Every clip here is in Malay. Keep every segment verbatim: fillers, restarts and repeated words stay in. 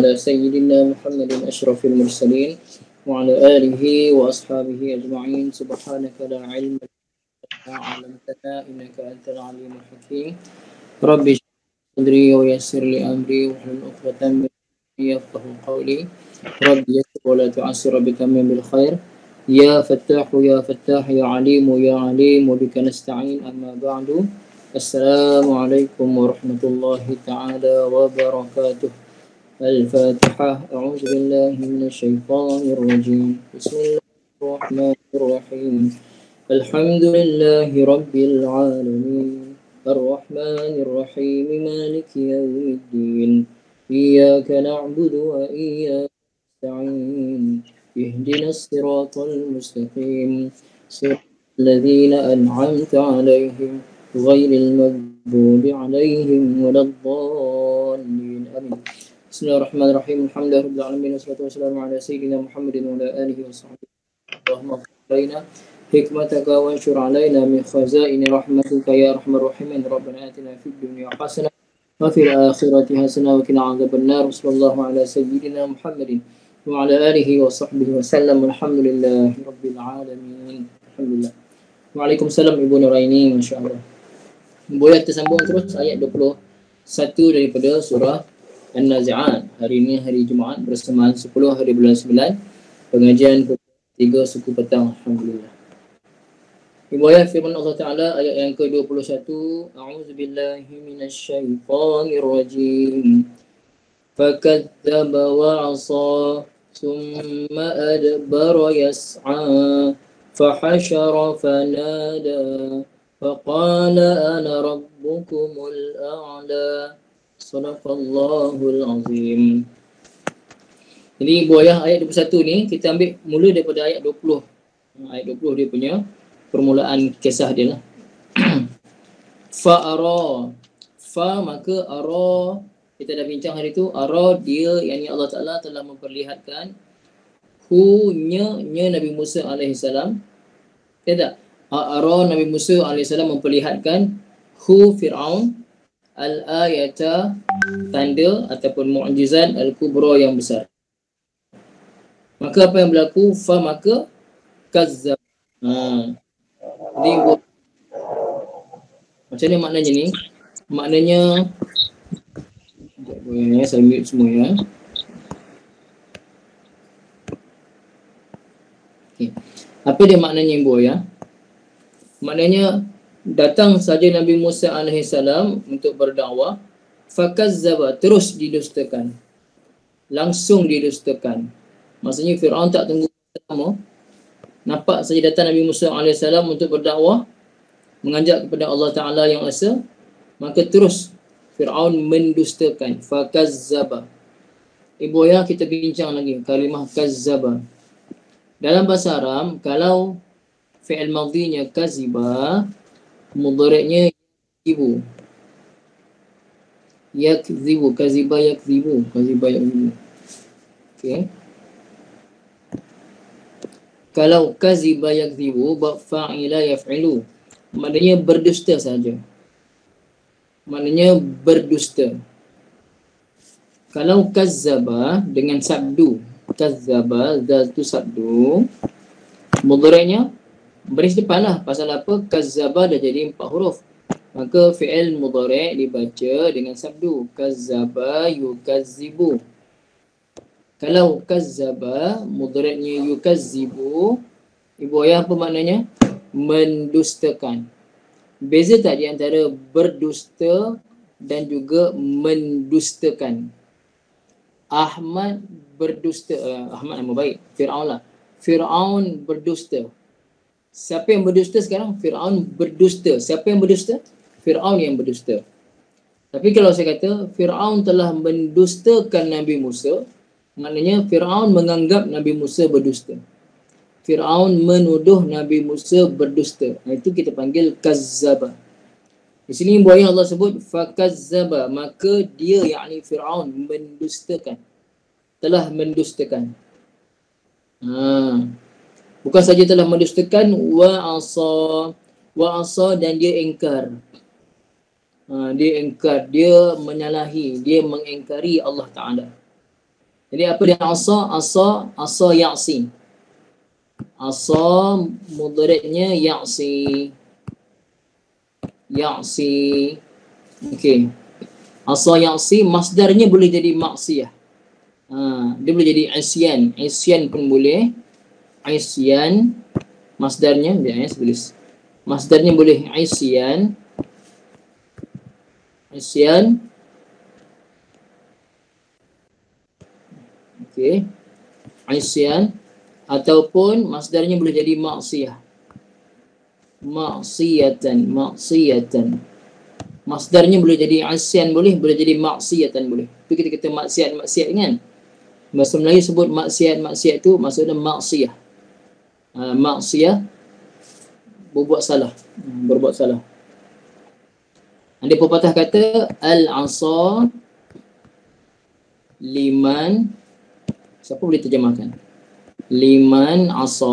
على سيدنا محمد أشرف المرسلين وعلى آله وأصحابه أجمعين. سبحانك لا علم لنا ما علمتنا إنك أنت العليم الحكيم. ربي اشرح لي صدري ويسر لي أمري واحلل عقدة من لساني يفقهوا قولي. ربي يسر ولا تعسر بتمم بالخير. يا فتاح يا فتاح يا عليم يا عليم وبك نستعين. أما بعد، السلام عليكم ورحمة الله تعالى وبركاته. الفاتحة. أعوذ بالله من الشيطان الرجيم. بسم الله الرحمن الرحيم. الحمد لله رب العالمين الرحمن الرحيم مالك يوم الدين. إياك نعبد وإياك نستعين. اهدنا الصراط المستقيم صراط الذين أنعمت عليهم غير المغضوب عليهم ولا الضالين. آمين. بسم الله الرحمن الرحيم. الحمد لله رب العالمين والصلاة والسلام على سيدنا محمد وعلى آله وصحبه. اللهم اغفر علينا حكمتك وانشر علينا من خزائن رحمتك يا أرحم الراحمين. ربنا آتنا في الدنيا حسنة وفي الآخرة حسنة وقنا عذاب النار. وصلى الله على سيدنا محمد وعلى آله وصحبه وسلم. الحمد لله رب العالمين. Alhamdulillah. Waalaikumsalam Ibu Nuraini, Masya Allah. Boleh kita sambung terus ayat dua puluh satu daripada surah An-Nazi'at. Hari ini hari Jumaat bersamaan sepuluh hari bulan sembilan. Pengajian tiga suku petang. Alhamdulillah. Ibu ayat firman Allah Ta'ala ayat yang ke dua puluh satu. A'udzubillahi minasyaitanirrajim. فكذب وعصى ثم أدبر يسعى فحشر فنادى فقال أنا ربكم الأعلى. صدق الله العظيم. Jadi buayah ayat dua puluh satu ni kita ambil mula daripada ayat dua puluh. Ayat dua puluh dia punya permulaan kisah dia lah. Fa'ara. Fa maka ara. Kita dah bincang hari tu, ara dia yang Allah Ta'ala telah memperlihatkan hu nya, nya Nabi Musa alaihissalam. Ya tak? Ara Nabi Musa alaihissalam memperlihatkan hu Fir'aun al-ayata, tanda ataupun mu'jizat al-kubra yang besar. Maka apa yang berlaku? Fa maka kazzab. Ha. Jadi macam ni maknanya ni? Maknanya ya, saya mute semua ya. Okay. Apa dia maknanya ibu ya? Maknanya datang saja Nabi Musa alaihissalam untuk berdakwah, fakazzaba, terus didustakan. Langsung didustakan. Maksudnya Fir'aun tak tunggu lama. Nampak saja datang Nabi Musa alaihissalam untuk berdakwah, mengajak kepada Allah Ta'ala yang esa, maka terus Fir'aun mendustakan. Fakazzaba. Ibu ya, kita bincang lagi kalimah kazzaba. Dalam bahasa Arab, kalau fi'il madhinya kaziba, mudhari'nya yakzibu. Yakzibu, kaziba yakzibu, kaziba yakzibu. Okey. Kalau kaziba yakzibu, fa'ila yaf'ilu, maknanya berdusta saja. Maknanya berdusta. Kalau kazzaba dengan sabdu, kazzaba, zatu sabdu, mudhari'nya baris depan lah. Pasal apa? Kazzaba dah jadi empat huruf. Maka fi'il mudhari' dibaca dengan sabdu. Kazzaba yukazzibu. Kalau kazzaba, mudhari'nya yukazzibu, ibu ayah apa maknanya? Mendustakan. Beza tak di antara berdusta dan juga mendustakan? Ahmad berdusta. Uh, Ahmad nama baik. Fir'aun lah. Fir'aun berdusta. Siapa yang berdusta sekarang? Fir'aun berdusta. Siapa yang berdusta? Fir'aun yang berdusta. Tapi kalau saya kata Fir'aun telah mendustakan Nabi Musa, maknanya Fir'aun menganggap Nabi Musa berdusta. Fir'aun menuduh Nabi Musa berdusta. Itu kita panggil kazzaba. Di sini buaya Allah sebut fakazzaba, maka dia yakni Fir'aun mendustakan. Telah mendustakan. Ha. Bukan saja telah mendustakan, wa asa, wa asa dan dia ingkar. Ha, dia ingkar, dia menyalahi, dia mengingkari Allah Ta'ala. Jadi apa dia asa? Asa, asa ya'si. Asa mudhari'nya ya'si. Ya'si. Okey. Asa ya'si masdarnya boleh jadi maksiyah. Ha, dia boleh jadi isyan. Isyan pun boleh. Isyan masdarnya dia ya tulis. Masdarnya boleh isyan. Isyan. Okey. Isyan ataupun masdarnya boleh jadi maksiyah. Maksiyatan, maksiyatan. Masdarnya boleh jadi isyan boleh, boleh jadi maksiyatan boleh. Itu kita kata maksiat, maksiat kan. Bahasa Melayu sebut maksiat, maksiat tu maksudnya maksiyah. Ha, maksiyah berbuat salah, berbuat salah. Ada pepatah kata al-asa liman, siapa boleh terjemahkan? Liman asa.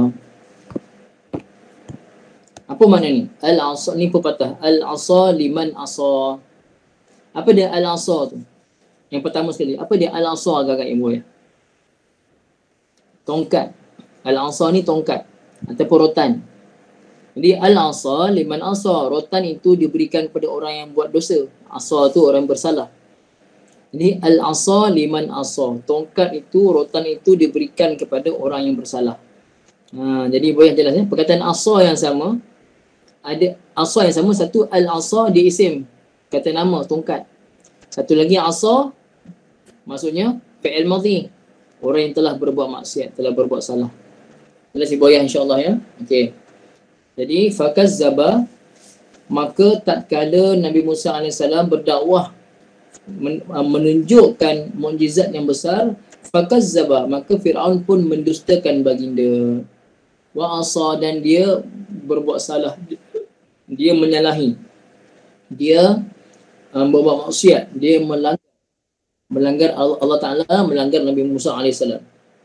Apa makna ni? Al-asa ni pepatah. Al-asa liman asa. Apa dia al-asa tu? Yang pertama sekali, apa dia al-asa agak-agak ibu ya? Tongkat. Al-asa ni tongkat ataupun rotan. Jadi al-asa liman asa, rotan itu diberikan kepada orang yang buat dosa. Asa tu orang bersalah. Jadi al-asa liman asa, tongkat itu, rotan itu diberikan kepada orang yang bersalah. Ha, jadi boleh jelas ya, perkataan asa yang sama, ada asa yang sama, satu al-asa di isim, kata nama tongkat. Satu lagi asa maksudnya fi'il madhi, orang yang telah berbuat maksiat, telah berbuat salah. Jelas ibu ayah insya-Allah ya. Okey. Jadi fakazzaba, maka tatkala Nabi Musa alaihissalam berdakwah menunjukkan mukjizat yang besar, fakazzaba, maka Firaun pun mendustakan baginda. Wa asa, dan dia berbuat salah, dia menyalahi, dia um, berbuat maksiat, dia melanggar melanggar Allah, Allah Taala, melanggar Nabi Musa alaihissalam.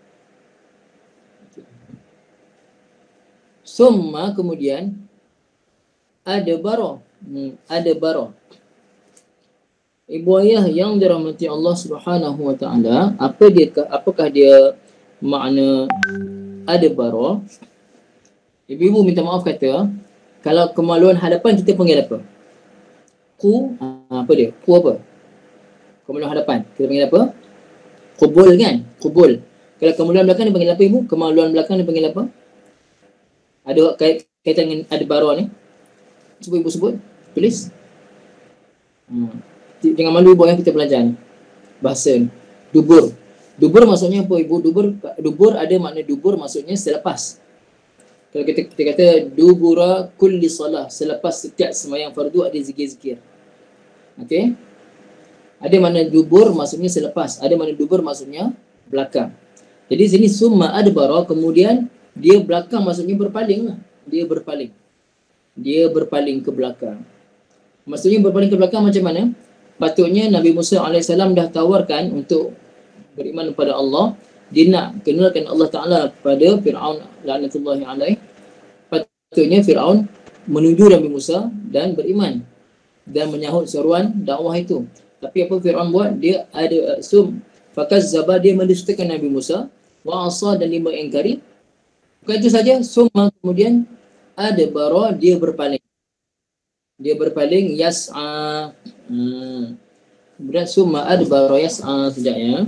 Summa, kemudian ada bara, hmm, ada bara. Ibu ayah yang dirahmati Allah Subhanahu wa taala, apa dia, apakah dia makna ada bara? Ibu-ibu minta maaf kata, kalau kemaluan hadapan kita panggil apa? Ku, apa dia? Ku apa? Kemaluan hadapan kita panggil apa? Qubul kan? Qubul. Kalau kemaluan belakang dia panggil apa ibu? Kemaluan belakang dia panggil apa? Ada kait, kaitan dengan ada bara ni? Cuba ibu sebut, tulis. Hmm. Jangan malu ibu yang kita belajar ni. Bahasa ni. Dubur. Dubur maksudnya apa ibu? Dubur, dubur ada makna dubur maksudnya selepas. Kalau kita, kita kata dubura kulli salah, selepas setiap sembahyang fardu ada zikir-zikir. Okey? Ada makna dubur maksudnya selepas, ada makna dubur maksudnya belakang. Jadi sini summa adbara, kemudian dia belakang maksudnya berpaling lah. Dia berpaling. Dia berpaling ke belakang. Maksudnya berpaling ke belakang macam mana? Patutnya Nabi Musa alaihissalam dah tawarkan untuk beriman kepada Allah. Dia nak kenalkan Allah Ta'ala pada Fir'aun la'natullahi alaih. Patutnya Fir'aun menuju Nabi Musa dan beriman dan menyahut seruan dakwah itu. Tapi apa Fir'aun buat? Dia ada sum fakazzaba, dia mendustakan Nabi Musa, wa asa, dan dia mengingkari. Bukan itu saja, summa, kemudian ada bara, dia berpaling. Dia berpaling yas'a. Hmm. Kemudian summa adbara yas'a sekejap ya.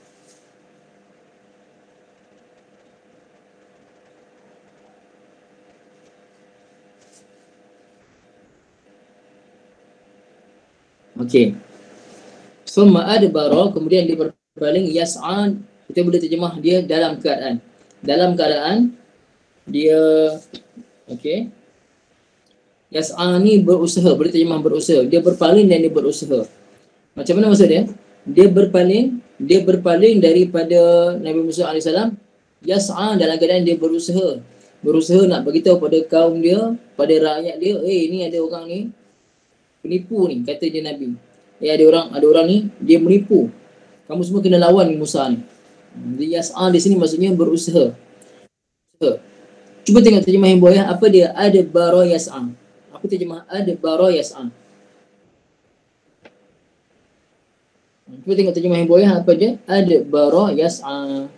Okey. Summa adbara, kemudian dia berpaling yas'a, kita boleh terjemah dia dalam keadaan. Dalam keadaan dia, okey. Yas'a ni berusaha, boleh terjemah berusaha. Dia berpaling dan dia berusaha. Macam mana maksud dia? Dia berpaling, dia berpaling daripada Nabi Musa alaihissalam. Yas'a, dalam keadaan dia berusaha. Berusaha nak beritahu pada kaum dia, pada rakyat dia, eh ni ada orang ni penipu ni, kata dia Nabi. Eh ada orang, ada orang ni dia menipu. Kamu semua kena lawan Musa ni. Jadi yas'a di sini maksudnya berusaha. Cuba tengok terjemah yang boleh, apa dia? Ada bara yas'a. Apa terjemah ada bara yas'a? Cuba tengok terjemah yang boyah apa dia? Adbara yas'a.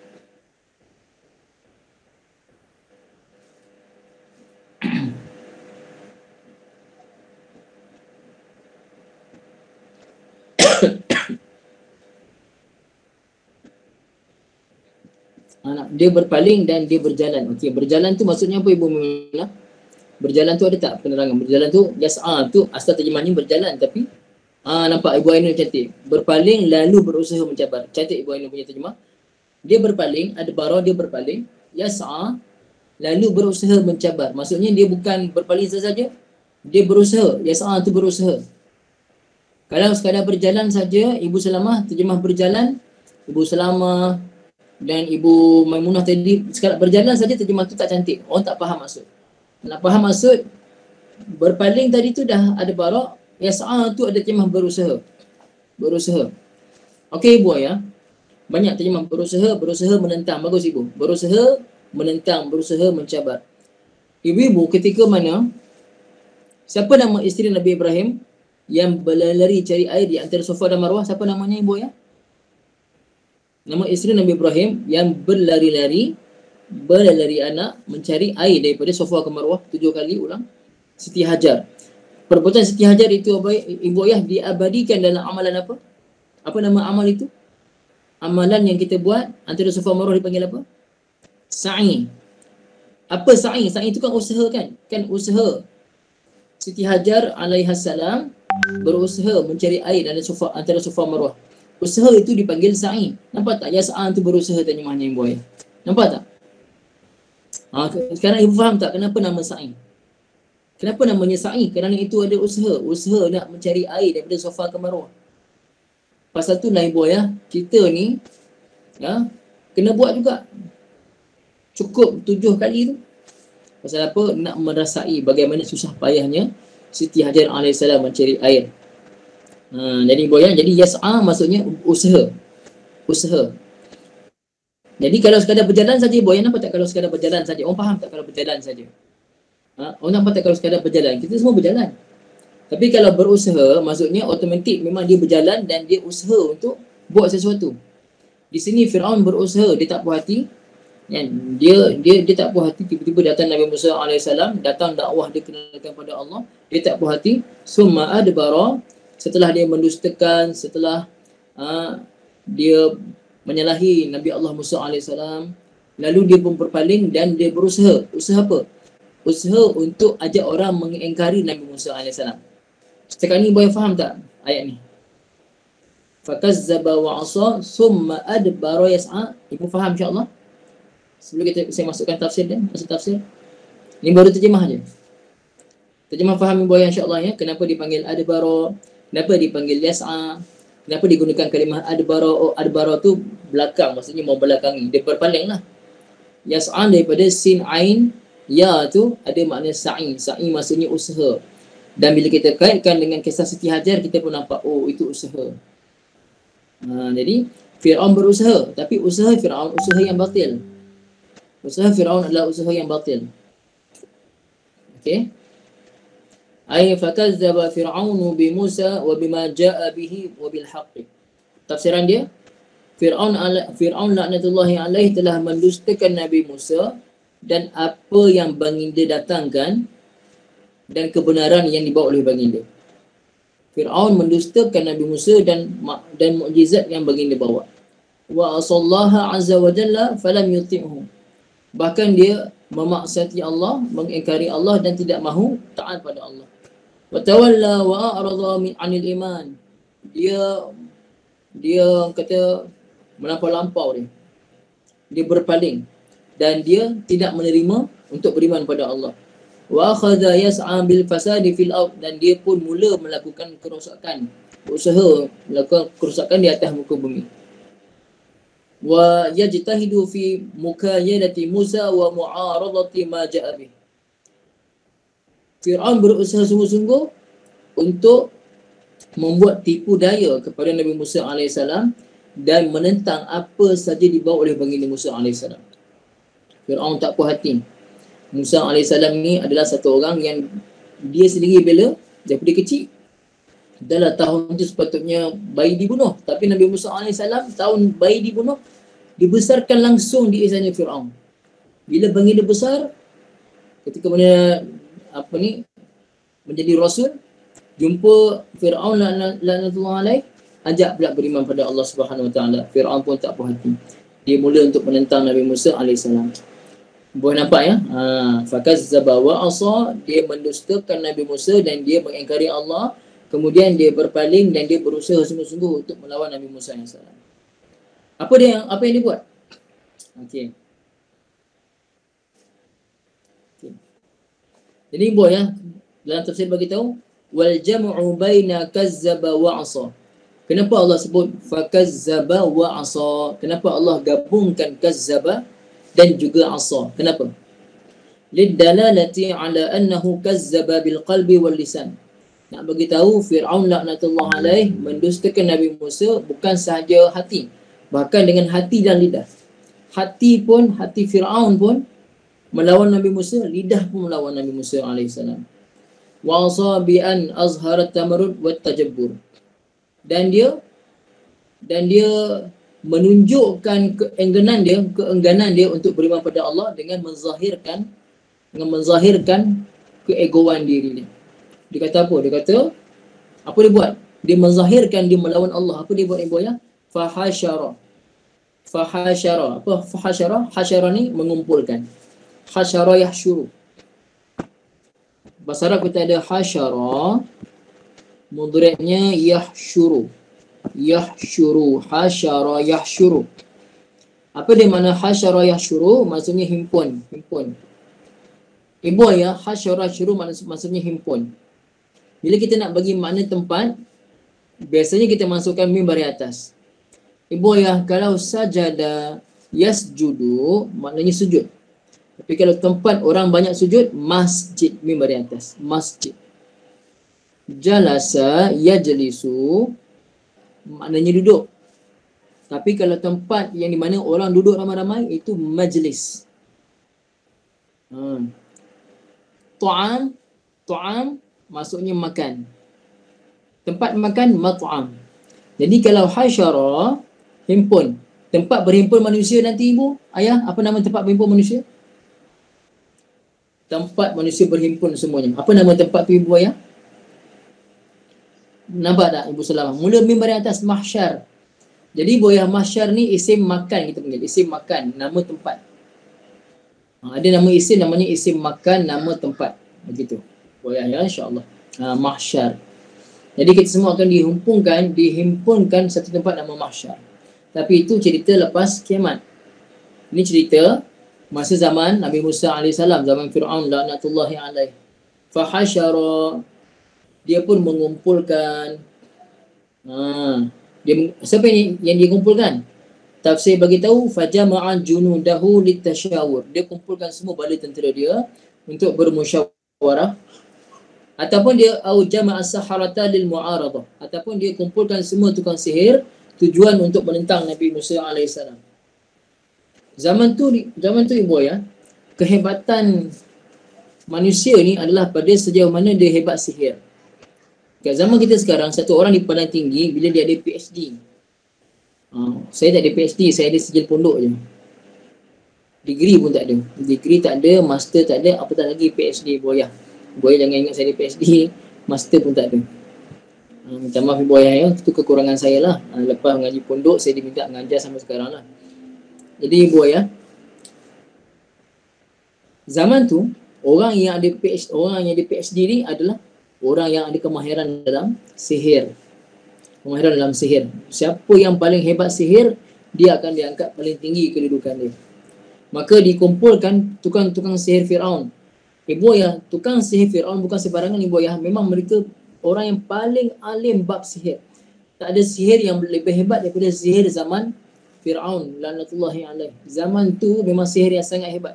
Dia berpaling dan dia berjalan. Okey, berjalan tu maksudnya apa Ibu Mula? Berjalan tu ada tak penerangan? Berjalan tu yas'a tu asal terjemahnya berjalan, tapi ah nampak Ibu Ainul cantik. Berpaling lalu berusaha mencabar. Cantik Ibu Ainul punya terjemah. Dia berpaling, ada bara dia berpaling, yas'a lalu berusaha mencabar. Maksudnya dia bukan berpaling saja, dia berusaha. Yas'a tu berusaha. Kalau sekadar berjalan saja, Ibu Salamah terjemah berjalan, Ibu Salamah dan Ibu Maimunah tadi sekadar berjalan saja, terjemah tu tak cantik. Orang tak faham maksud. Nak faham maksud, berpaling tadi tu dah ada bara, yas'a tu ada terjemah berusaha. Berusaha. Okey Ibu ya. Banyak terjemah berusaha, berusaha menentang. Bagus Ibu. Berusaha menentang, berusaha mencabar. Ibu-ibu ketika mana, siapa nama isteri Nabi Ibrahim yang berlari cari air di antara Safa dan Marwah? Siapa namanya Ibu ya? Nama isteri Nabi Ibrahim yang berlari-lari, berlari anak mencari air daripada Safa ke Marwah tujuh kali ulang. Siti Hajar. Perbuatan Siti Hajar itu Ibu Ayah diabadikan dalam amalan apa? Apa nama amal itu? Amalan yang kita buat antara Safa Marwah dipanggil apa? Sa'i. Apa sa'i? Sa'i itu kan usaha kan? Kan usaha. Siti Hajar alaihassalam berusaha mencari air dalam Safa, antara Safa Marwah. Usaha itu dipanggil sa'i. Nampak tak? Yas'an tu berusaha terjemahnya Ibu Ayah. Nampak tak? Ha, sekarang Ibu faham tak kenapa nama sa'i? Kenapa namanya sa'i? Kerana itu ada usaha. Usaha nak mencari air daripada Safa ke Marwah. Pasal tu lah Ibu Ayah, kita ni ya, kena buat juga. Cukup tujuh kali tu. Pasal apa? Nak merasai bagaimana susah payahnya Siti Hajar alaihissalam mencari air. Ha, jadi Ibu Ayah, jadi yas'a maksudnya usaha. Usaha. Jadi kalau sekadar berjalan saja Ibu Ayah, nampak tak kalau sekadar berjalan saja? Orang faham tak kalau berjalan saja? Ha, orang nampak tak kalau sekadar berjalan? Kita semua berjalan. Tapi kalau berusaha, maksudnya automatik memang dia berjalan dan dia usaha untuk buat sesuatu. Di sini Fir'aun berusaha, dia tak puas hati. Kan? Dia dia dia tak puas hati, tiba-tiba datang Nabi Musa alaihissalam, datang dakwah dia kenalkan pada Allah, dia tak puas hati. Summa adbara, setelah dia mendustakan, setelah uh, dia menyalahi Nabi Allah Musa alaihissalam, lalu dia pun berpaling dan dia berusaha. Usaha apa? Usaha untuk ajak orang mengingkari Nabi Musa alaihissalam. Setakat ni boleh faham tak ayat ni? Fakazzaba wa asa summa adbara yas'a. Ibu faham insya-Allah? Sebelum kita saya masukkan tafsir dia, masuk tafsir. Ini baru terjemah aja. Terjemah faham Ibu Ayah insya-Allah ya, kenapa dipanggil adbara, kenapa dipanggil yas'a, kenapa digunakan kalimah adbara. Oh, adbara tu belakang, maksudnya mau belakangi, dia berpalinglah. Yas'a daripada sin ain ya tu ada makna sa'i. Sa'i maksudnya usaha. Dan bila kita kaitkan dengan kisah Siti Hajar, kita pun nampak oh itu usaha. Ha, jadi Fir'aun berusaha, tapi usaha Fir'aun usaha yang batil. Usaha Fir'aun adalah usaha yang batil. Okey. Ay fakazzaba Fir'aunu bi Musa wa bima jaa bihi wa bil haqq. Tafsiran dia, Fir'aun Fir'aun laknatullahi alaihi telah mendustakan Nabi Musa dan apa yang baginda datangkan dan kebenaran yang dibawa oleh baginda. Fir'aun mendustakan Nabi Musa dan dan mukjizat yang baginda bawa. Wa asallaha azza wa jalla falam yuti'hu. Bahkan dia memaksiati Allah, mengingkari Allah dan tidak mahu taat pada Allah. Wa tawalla wa a'rada min 'anil iman. Dia dia kata melampau-lampau dia. Dia berpaling dan dia tidak menerima untuk beriman pada Allah. Wa akhadha yas'a bil fasadi fil ard, dan dia pun mula melakukan kerosakan, usaha melakukan kerosakan di atas muka bumi. Wa yajtahidu fi mukayadati Musa wa mu'aradati ma ja'a bih. Fir'aun berusaha sungguh-sungguh untuk membuat tipu daya kepada Nabi Musa alaihissalam dan menentang apa saja dibawa oleh baginda Musa alaihissalam. Fir'aun tak puas hati. Musa alaihissalam ni adalah satu orang yang dia sendiri bela daripada kecil. Dalam tahun itu sepatutnya bayi dibunuh, tapi Nabi Musa alaihissalam tahun bayi dibunuh dibesarkan langsung di istana Firaun. Bila baginda besar, ketika mana apa ni menjadi rasul, jumpa Firaun laknatullah alaih, ajak pula beriman pada Allah Subhanahu Wa Taala. Firaun pun tak puas hati. Dia mula untuk menentang Nabi Musa alaihissalam. Boleh nampak ya? Ha, fakazzaba wa asa, dia mendustakan Nabi Musa dan dia mengingkari Allah. Kemudian dia berpaling dan dia berusaha sungguh-sungguh untuk melawan Nabi Musa alaihissalam. Apa dia apa yang dia buat? Okey. Okay. Jadi boleh ya, dalam tafsir bagi tahu wal jam'u baina kazzaba wa asa. Kenapa Allah sebut fakazzaba wa asa? Kenapa Allah gabungkan kazzaba dan juga asa? Kenapa? Lidalalati ala annahu kazzaba bil qalbi wal lisan. Nak bagi tahu Firaun laknatullah alaih mendustakan Nabi Musa bukan sahaja hati, bahkan dengan hati dan lidah. Hati pun, hati Firaun pun melawan Nabi Musa, lidah pun melawan Nabi Musa alaihissalam. Wa asa bi an azharat tamarrud wat tajabbur. Dan dia dan dia menunjukkan keengganan dia, keengganan dia untuk beriman pada Allah dengan menzahirkan dengan menzahirkan keegoan diri dia. Dia kata apa? Dia kata apa dia buat? Dia menzahirkan dia melawan Allah. Apa dia buat ibu ya? Fahasyara. Fahasyara. Apa fahasyara? Hasyara ni mengumpulkan. Hasyara yahsyuru. Bahasa Arab kita ada hasyara, mudhari'nya yahsyuru. Yahsyuru, hasyara yahsyuru. Apa dia makna hasyara yahsyuru? Maksudnya himpun, himpun. Ibu ya, hasyara yahsyuru maksudnya himpun. Bila kita nak bagi makna tempat, biasanya kita masukkan mim baris atas. Ibu ya, kalau sajada yasjudu maknanya sujud. Tapi kalau tempat orang banyak sujud, masjid, mim baris atas, masjid. Jalasa yajlisu maknanya duduk. Tapi kalau tempat yang di mana orang duduk ramai-ramai itu majlis. Hmm. Tu'am, tu'am maksudnya makan. Tempat makan mat'am. Jadi kalau hasyara, himpun. Tempat berhimpun manusia nanti ibu, ayah, apa nama tempat berhimpun manusia? Tempat manusia berhimpun semuanya. Apa nama tempat tu ibu ayah? Nampak tak ibu Salamah? Mula mim baris atas mahsyar. Jadi ibu ayah mahsyar ni isim makan kita panggil. Isim makan, nama tempat. Ha, ada nama isim namanya isim makan, nama tempat. Begitu. Ibu ayah ya insya-Allah. Ha, mahsyar. Jadi kita semua akan dihimpunkan, dihimpunkan satu tempat nama mahsyar. Tapi itu cerita lepas kiamat. Ini cerita masa zaman Nabi Musa alaihissalam, zaman Firaun laknatullahi alaih. Fahasyara, dia pun mengumpulkan. Ha, dia siapa yang, yang dia kumpulkan? Tafsir bagi tahu fajama'a junudahu litasyawur. Dia kumpulkan semua bala tentera dia untuk bermusyawarah. Ataupun dia au jama'a saharata lil mu'aradah. Ataupun dia kumpulkan semua tukang sihir tujuan untuk menentang Nabi Musa alaihissalam. Zaman tu zaman tu ibu ya, kehebatan manusia ni adalah pada sejauh mana dia hebat sihir. Kat zaman kita sekarang, satu orang dipandang tinggi bila dia ada P H D. Uh, saya tak ada P H D, saya ada sijil pondok je. Degree pun tak ada. Degree tak ada, master tak ada, apa tak lagi P H D boyah. Boyah jangan ingat saya ada P H D, master pun tak ada. Uh, minta maaf boyah ya, itu kekurangan saya lah. Uh, lepas mengaji pondok, saya diminta mengajar sampai sekarang lah. Jadi boyah, zaman tu orang yang ada P H D, orang yang ada P H D ni adalah orang yang ada kemahiran dalam sihir. Kemahiran dalam sihir. Siapa yang paling hebat sihir, dia akan diangkat paling tinggi kedudukan dia. Maka dikumpulkan tukang-tukang sihir Firaun. Ibu ya, tukang sihir Firaun bukan sembarangan ibu ya. Memang mereka orang yang paling alim bab sihir. Tak ada sihir yang lebih hebat daripada sihir zaman Firaun laknatullahi alaih. Zaman tu memang sihir yang sangat hebat.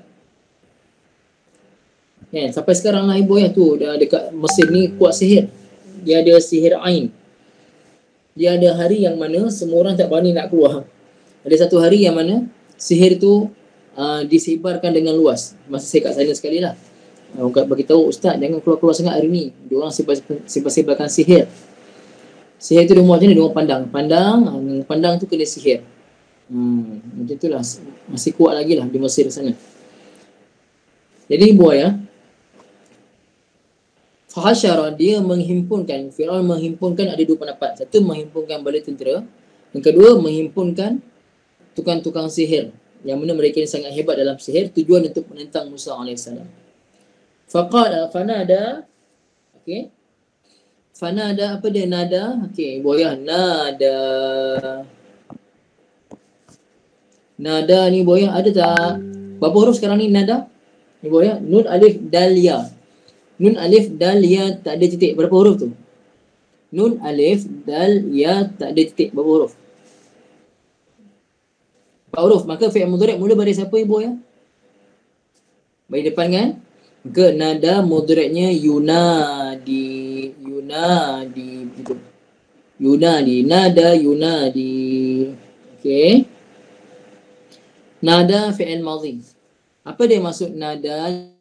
Ya, sampai sekarang lah ibu ya tu dah dekat Mesir ni kuat sihir. Dia ada sihir Ain. Dia ada hari yang mana semua orang tak berani nak keluar. Ada satu hari yang mana sihir tu uh, disebarkan dengan luas. Masa saya kat sana sekali lah. Orang bagi tahu ustaz jangan keluar-keluar sangat hari ni. Dia orang sebar-sebarkan sihir. Sihir tu dia macam ni, dia orang pandang. Pandang, pandang tu kena sihir. Hmm, macam itulah. Masih kuat lagi lah di Mesir sana. Jadi buaya, fahasyara, dia menghimpunkan, Firaun menghimpunkan, ada dua pendapat. Satu, menghimpunkan bala tentera. Yang kedua, menghimpunkan tukang-tukang sihir. Yang mana mereka ni sangat hebat dalam sihir. Tujuan untuk menentang Musa alaihissalam. Faqala, fanada, okey. Fanada, apa dia nada? Okey, buaya, nada. Nada ni buaya, ada tak? Berapa huruf sekarang ni nada? Ni buaya, nun alif dal ya. Nun alif dal ya tak ada titik. Berapa huruf tu? Nun alif dal ya tak ada titik. Berapa huruf? Empat huruf. Maka fi'il mudhari' mula baris siapa ibu ya? Baris depan kan? Maka nada mudhari'nya yunadi. Yunadi. Yunadi. Nada yunadi. Okey. Nada fi'il madhi. Apa dia maksud nada?